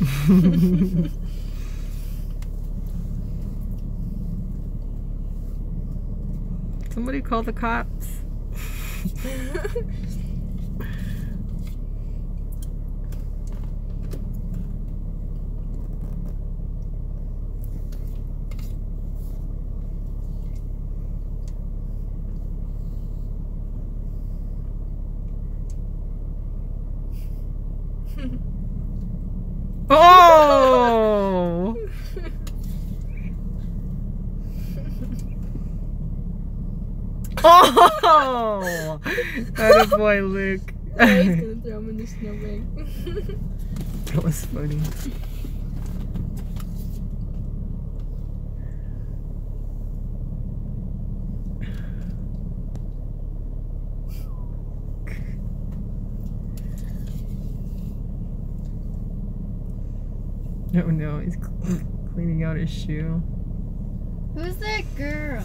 Somebody call the cops. Oh! Oh! Attaboy, Luke. I was gonna throw him in the snowbank. That was funny. Oh no, he's cleaning out his shoe. Who's that girl?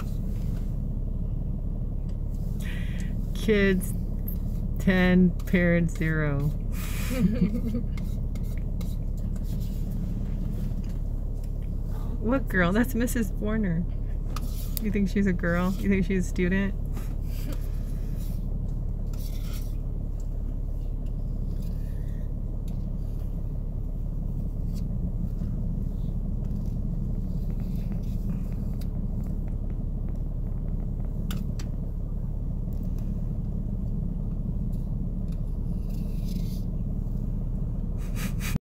Kids 10, parents 0. What girl? That's Mrs. Warner. You think she's a girl? You think she's a student?